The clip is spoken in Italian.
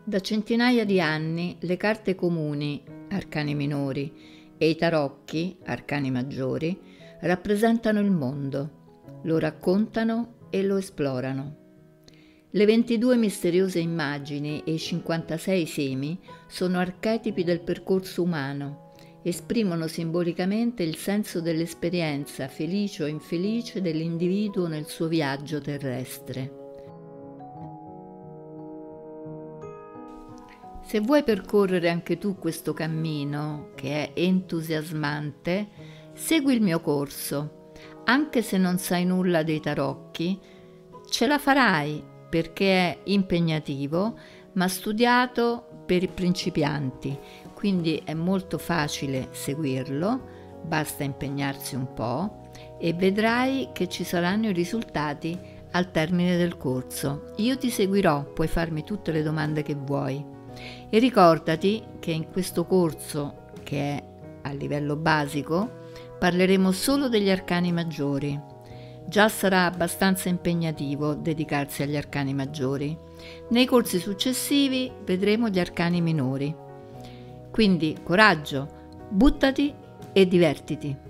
Da centinaia di anni le carte comuni, arcani minori, e i tarocchi, arcani maggiori, rappresentano il mondo, lo raccontano e lo esplorano. Le 22 misteriose immagini e i 56 semi sono archetipi del percorso umano, esprimono simbolicamente il senso dell'esperienza felice o infelice dell'individuo nel suo viaggio terrestre. Se vuoi percorrere anche tu questo cammino, che è entusiasmante, segui il mio corso. Anche se non sai nulla dei tarocchi, ce la farai perché è impegnativo, ma studiato per i principianti, quindi è molto facile seguirlo, basta impegnarsi un po' e vedrai che ci saranno i risultati al termine del corso. Io ti seguirò, puoi farmi tutte le domande che vuoi. E ricordati che in questo corso, che è a livello basico, parleremo solo degli arcani maggiori. Già sarà abbastanza impegnativo dedicarsi agli arcani maggiori. Nei corsi successivi vedremo gli arcani minori. Quindi coraggio, buttati e divertiti!